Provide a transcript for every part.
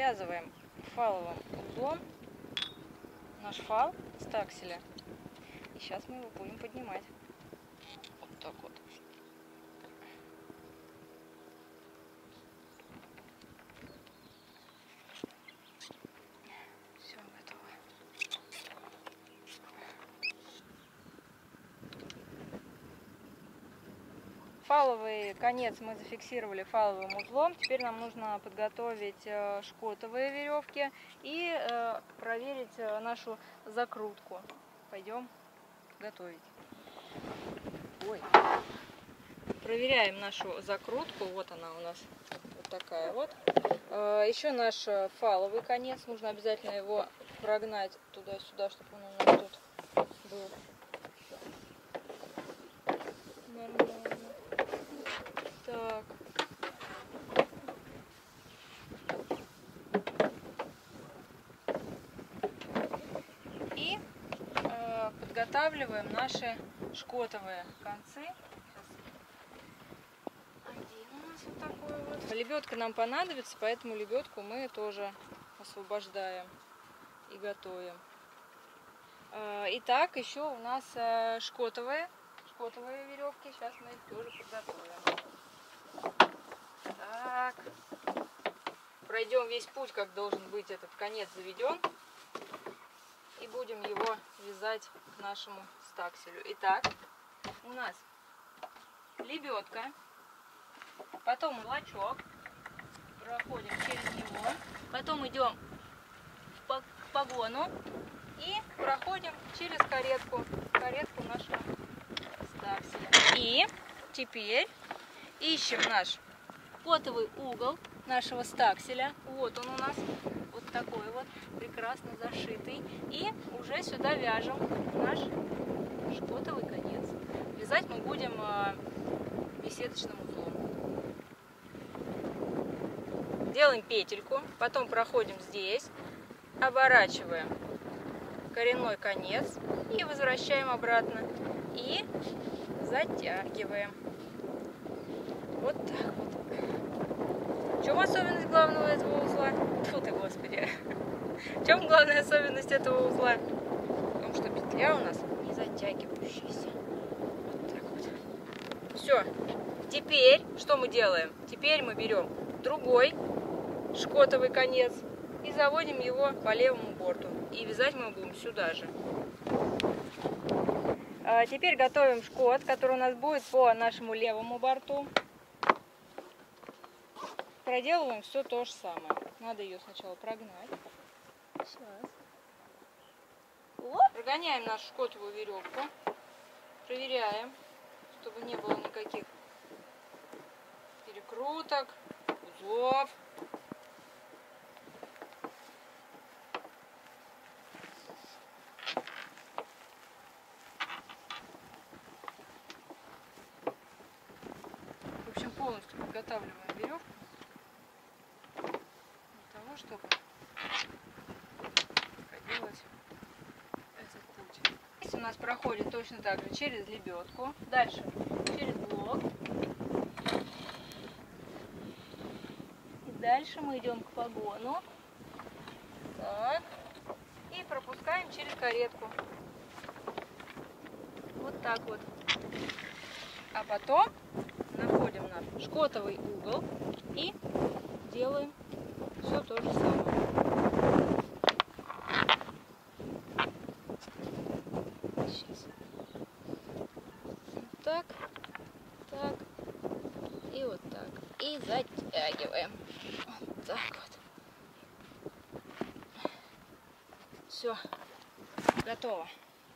Завязываем фаловым узлом наш фал стакселя. И сейчас мы его будем поднимать. Вот так вот. Все, готово. Фаловый конец мы зафиксировали фаловым узлом. Теперь нам нужно подготовить шкотовые веревки и проверить нашу закрутку. Пойдем готовить. Ой. Проверяем нашу закрутку. Вот она у нас вот такая вот. Еще наш фаловый конец. Нужно обязательно его прогнать туда-сюда, чтобы он у нас тут был. Нормально. Так. И подготавливаем наши шкотовые концы. Один у нас вот такой вот. Лебедка нам понадобится, поэтому лебедку мы тоже освобождаем и готовим. Итак, еще у нас шкотовые веревки. Сейчас мы их тоже подготовим. Так. Пройдем весь путь, как должен быть этот конец заведен. И будем его вязать к нашему стакселю. Итак, у нас лебедка, потом лачок, проходим через него, потом идем к погону и проходим через каретку нашего стакселя. И теперь ищем наш шкотовый угол нашего стакселя. Вот он у нас, вот такой вот, прекрасно зашитый. И уже сюда вяжем наш шкотовый конец. Вязать мы будем беседочным узлом. Делаем петельку, потом проходим здесь, оборачиваем коренной конец и возвращаем обратно. И затягиваем. Вот так вот. В чем особенность главного этого узла? Фу ты, Господи. В чем главная особенность этого узла? В том, что петля у нас не затягивающаяся. Вот так вот. Все. Теперь что мы делаем? Теперь мы берем другой шкотовый конец и заводим его по левому борту. И вязать мы будем сюда же. Теперь готовим шкот, который у нас будет по нашему левому борту. Проделываем все то же самое. Надо ее сначала прогнать. Сейчас. Прогоняем нашу шкотовую веревку. Проверяем, чтобы не было никаких перекруток, узлов. В общем, полностью подготавливаем веревку для того, чтобы проделать этот путь. Здесь у нас проходит точно так же через лебедку, дальше через блок. И дальше мы идем к погону. Так. И пропускаем через каретку. Вот так вот. А потом находим наш шкотовый угол и делаем все то же самое. Сейчас. Вот так, так и вот так. И затягиваем. Вот так вот. Все, готово.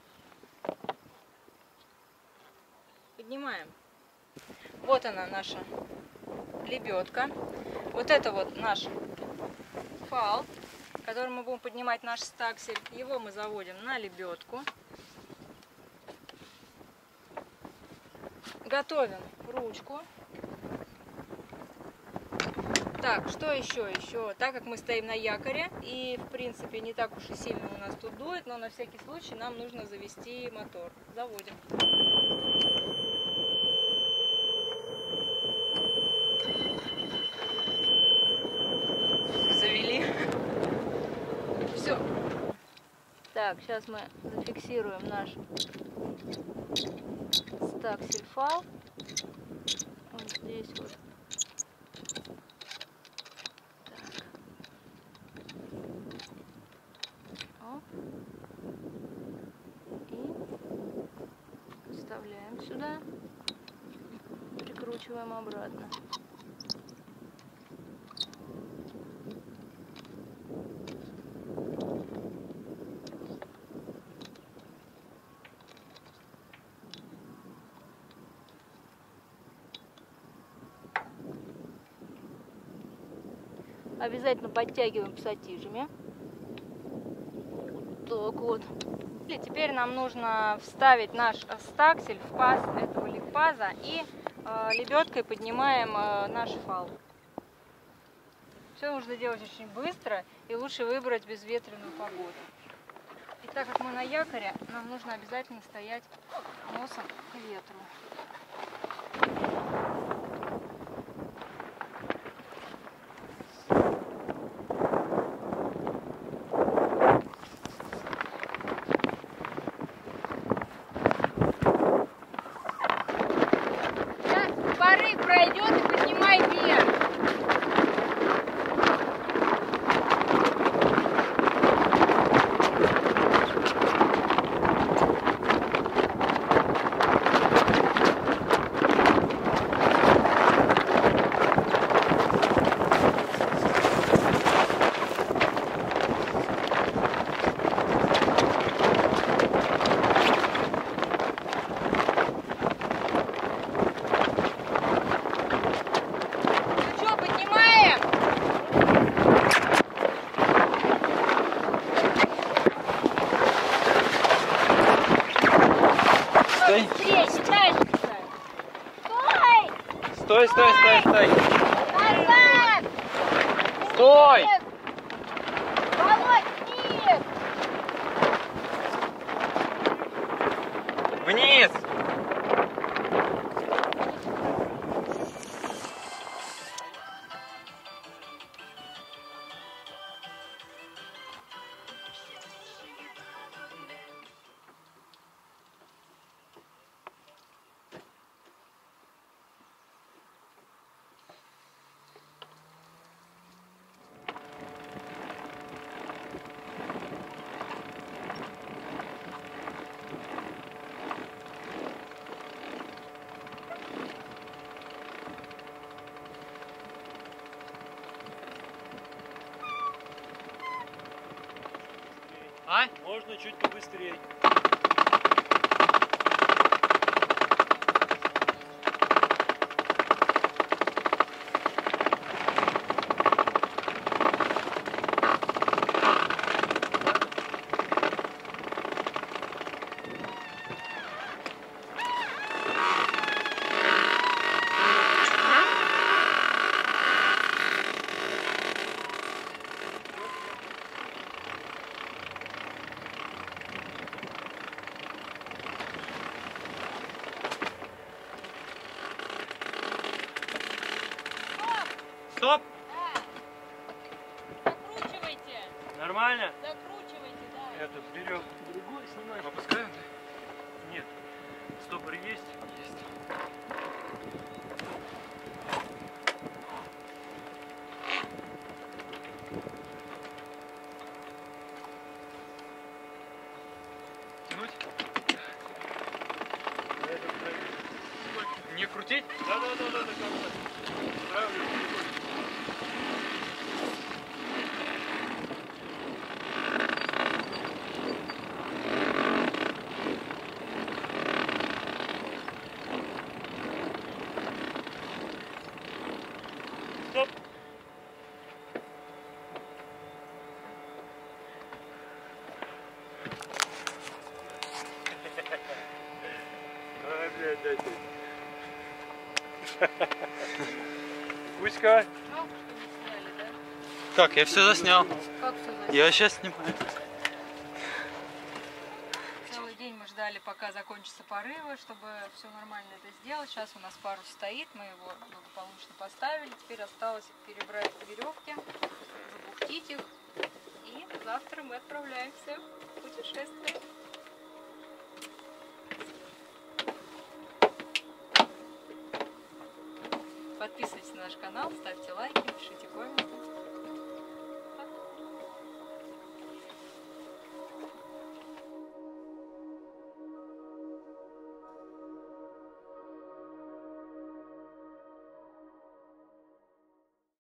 Поднимаем. Вот она, наша лебедка. Вот это вот наш фал, которым мы будем поднимать наш стаксель. Его мы заводим на лебедку. Готовим ручку. Так, что еще? Так как мы стоим на якоре и в принципе не так уж и сильно у нас тут дует, но на всякий случай нам нужно завести мотор. Заводим. Завели. Сейчас мы зафиксируем наш стаксель-фал. Вот здесь вот. Так. Оп. И вставляем сюда. Прикручиваем обратно. Обязательно подтягиваем пассатижами. Так вот. И теперь нам нужно вставить наш стаксель в паз этого ликпаза и лебедкой поднимаем наш фал. Все нужно делать очень быстро и лучше выбрать безветренную погоду. И так как мы на якоре, нам нужно обязательно стоять носом к ветру. Порыв пройдет и поднимай вверх. Стой, стой, стой, стой. Назад! Стой! Володь, вниз! Вниз! А? Можно чуть побыстрее. Стоп! Да. Закручивайте. Нормально? Закручивайте, да. Этот берем другой, снимаем. Опускаем? Нет. Стопор есть? Есть. Тянуть? Не крутить? Да, как раз. Правильно. Стоп. Ай, блядь, дайте. Кузька. Жалко, что не сняли, да? Так, я все заснял. Как все засняли? Я сейчас снимаю. Целый день мы ждали, пока закончатся порывы, чтобы все нормально это сделать. Сейчас у нас парус стоит, мы его благополучно поставили. Теперь осталось перебрать веревки, забухтить их И завтра мы отправляемся в путешествие. Подписывайтесь на наш канал, ставьте лайки, пишите комменты.